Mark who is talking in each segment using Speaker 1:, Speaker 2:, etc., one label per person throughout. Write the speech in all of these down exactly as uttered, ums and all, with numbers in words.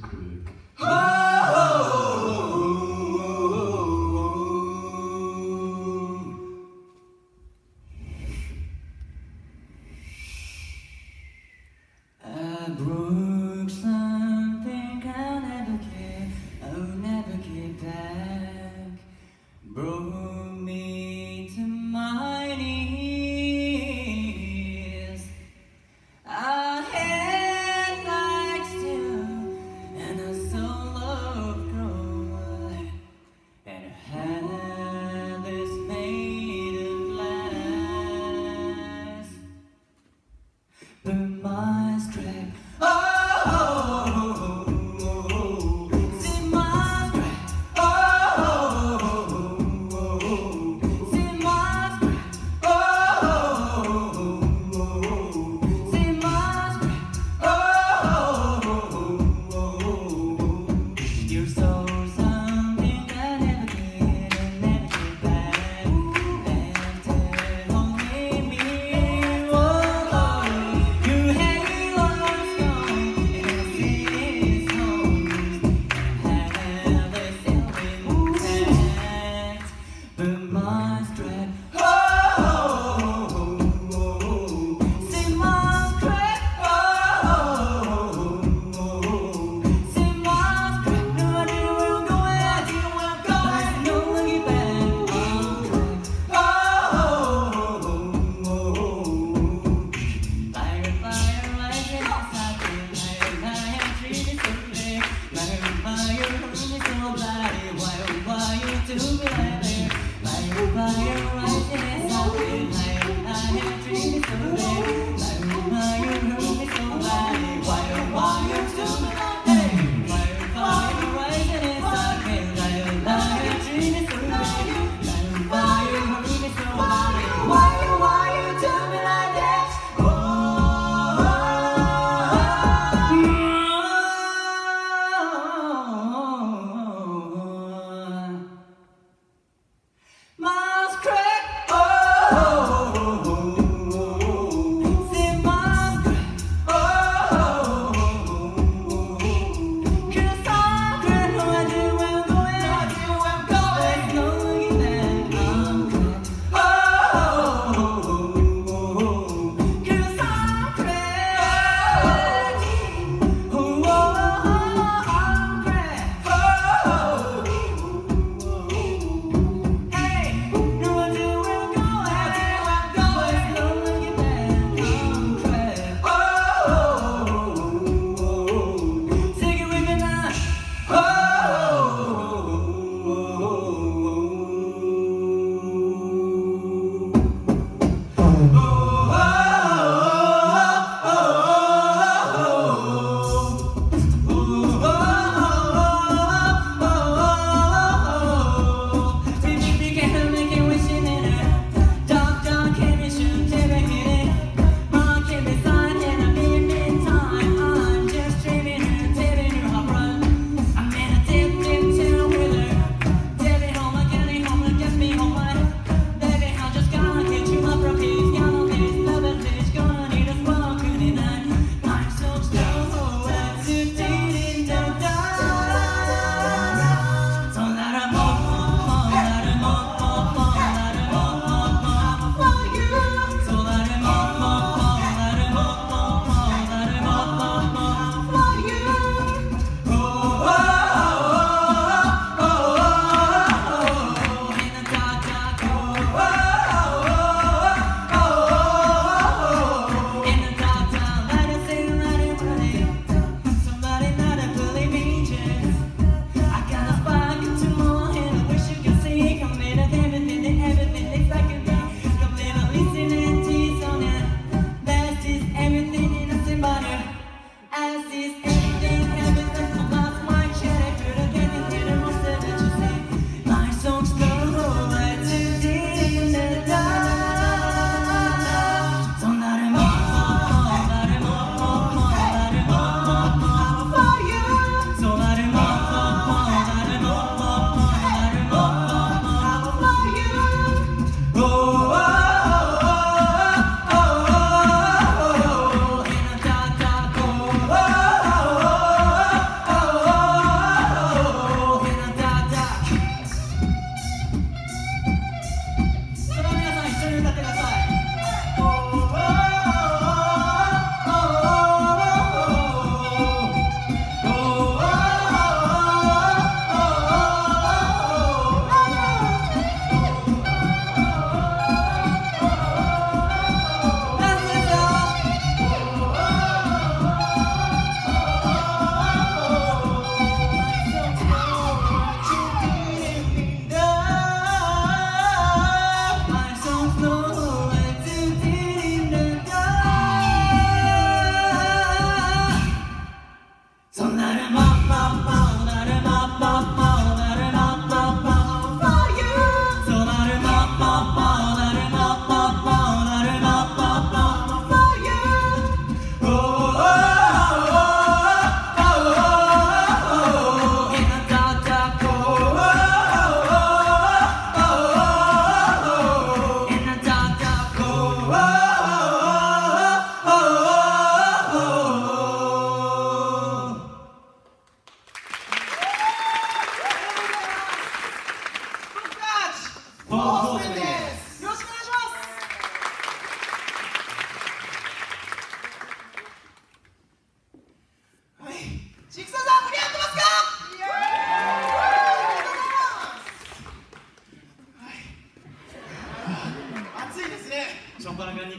Speaker 1: I broke something I'll never get, I'll never get back. Broke me to my knees. I had like steel, and I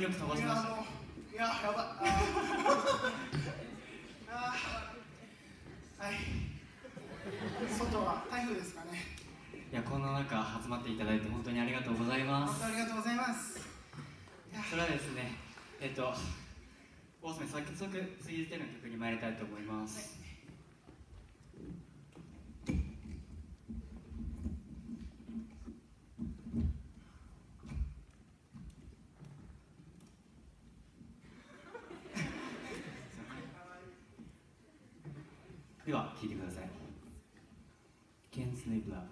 Speaker 1: 曲飛ばしましたね。
Speaker 2: いや、やばい。あーはい。外は台風ですかね。
Speaker 1: いや、この中集まっていただいて本当にありがとうございます。
Speaker 2: 本当ありがとうございます。
Speaker 1: それはですね、えっと大隅早速続いての曲に参りたいと思います。はい、では聴いてください。Can't Sleep Love。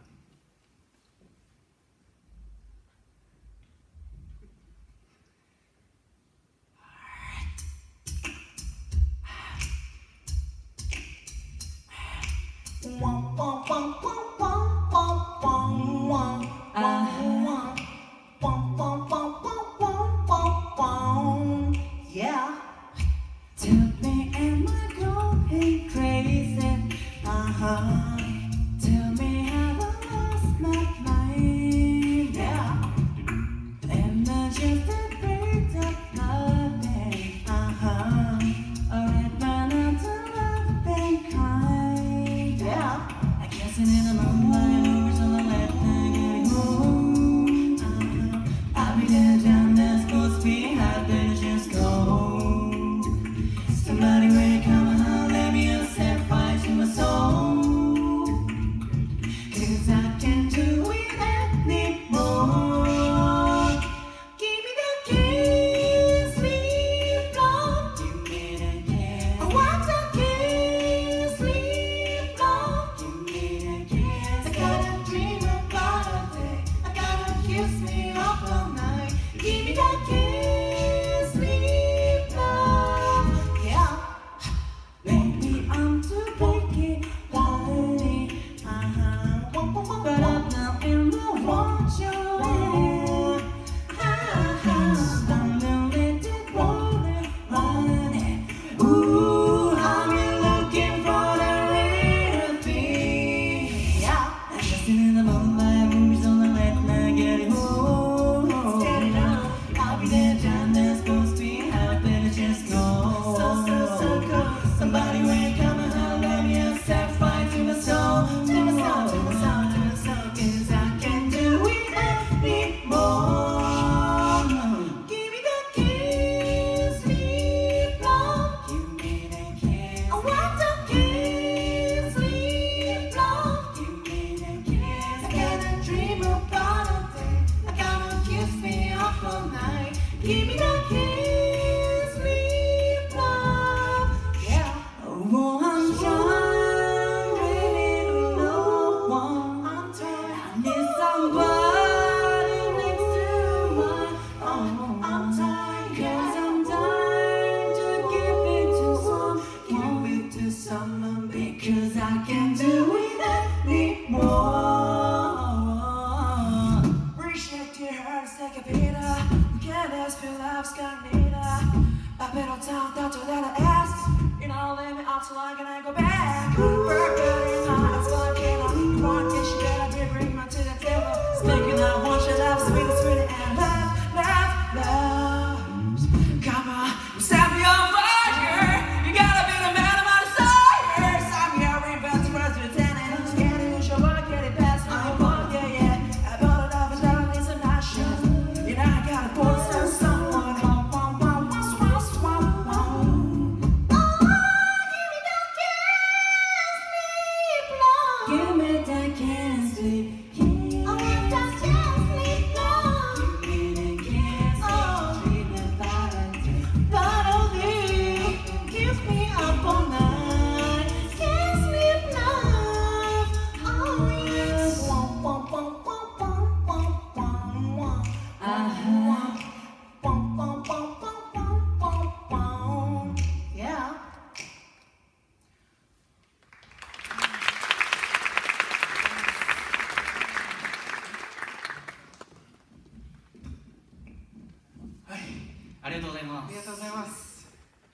Speaker 1: ありがとうございます。
Speaker 2: ありがとうございます。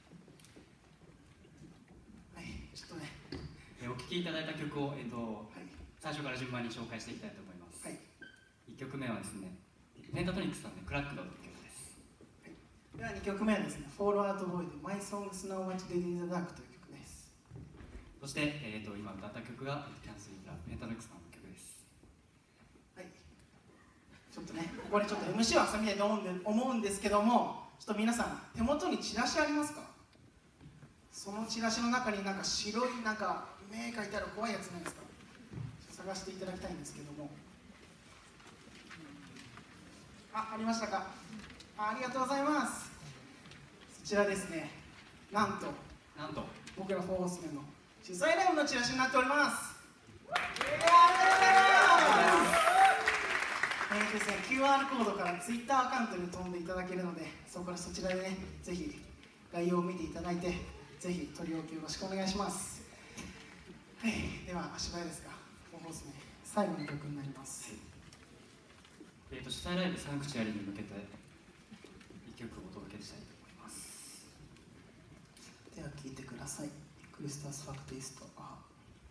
Speaker 2: はい、ちょっとね、
Speaker 1: えお聴きいただいた曲を、えっと
Speaker 2: はい、
Speaker 1: 最初から順番に紹介していきたいと思います。
Speaker 2: はい、
Speaker 1: いっきょくめはですね、ペンタトニックスさんでクラックドという曲です。
Speaker 2: はいではにきょくめはですね、フォールアウトボーイで My Songs Now Much Dead in the Dark という曲です。
Speaker 1: そして、えー、と今歌った曲がキャンセルラメタルックスさんの曲です。
Speaker 2: はい、ちょっとね、ここでちょっと エムシー を挟みたいと思うんで思うんですけども、ちょっと皆さん手元にチラシありますか？そのチラシの中になんか白いなんか目描いてある怖いやつないですか？探していただきたいんですけども、あ、ありましたか？ あ, ありがとうございます。そちらですね、なんと
Speaker 1: なんと
Speaker 2: 僕らフォーホースメンの主催ライブのチラシになっております。えーですね、キューアール コードから ツイッター アカウントに飛んでいただけるので、そこからそちらでね、ぜひ概要を見ていただいて、ぜひ取り置きよろしくお願いします。はい、では足早ですが、フォーホースメン最後の曲になります。
Speaker 1: えー、と主催ライブサンクチュアリに向けていっきょくお届けしたいと思います。
Speaker 2: では聴いてください。クリスタス・ファクティスト。あ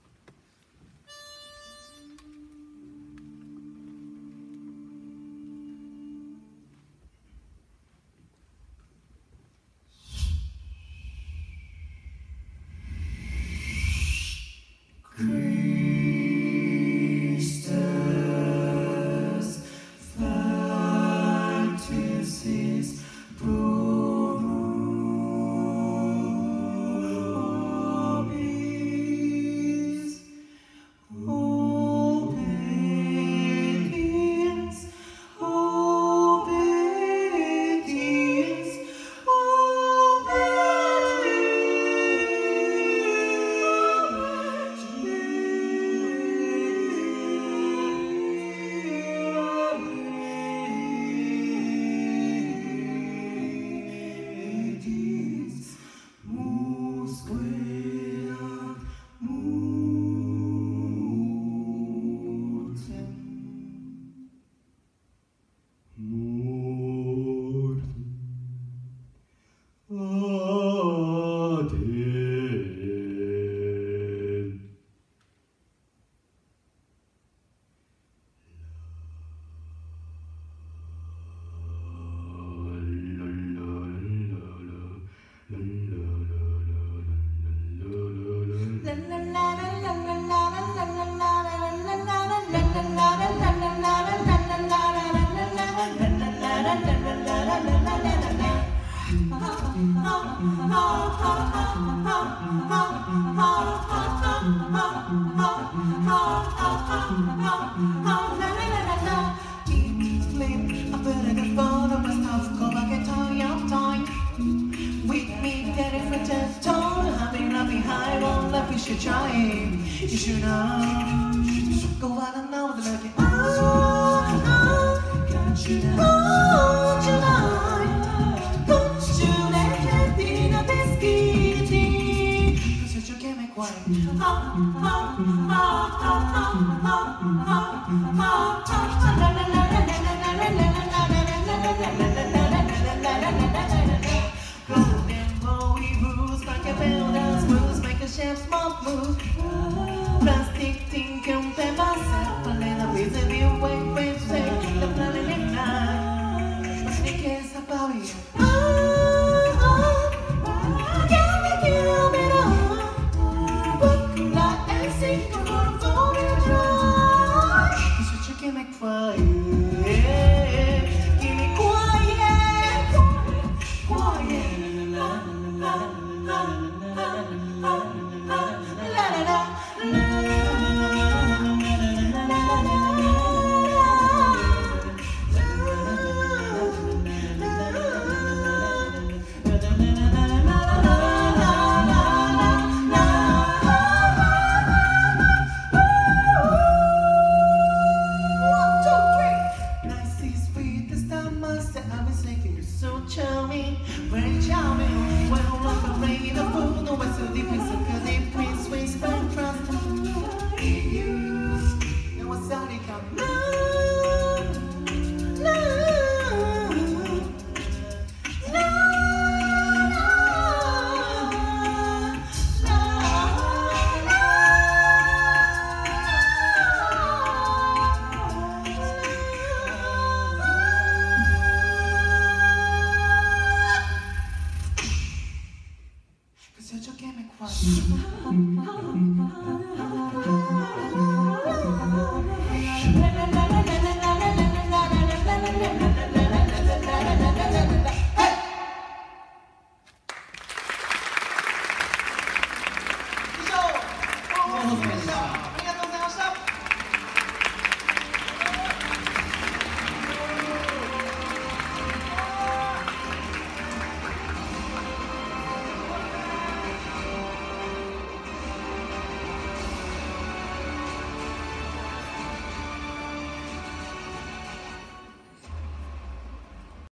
Speaker 2: You should know. Go out and know the looking. Oh, oh, can't you know? Won't you know? Don't you let it be no biscuity? Cause it's your gimmick way. Oh, oh, oh, oh, oh, oh, oh, oh, oh, oh, la la la la la la la la Golden Bowie rules, like a builder's moves, make a chef's mob move. Plastic think and pepper.